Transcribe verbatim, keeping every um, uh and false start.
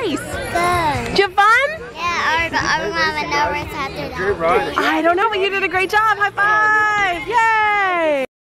race? Good. Did you have fun? Yeah, are we going to have a no race after that? I don't know, but you did a great job. High five! Yay!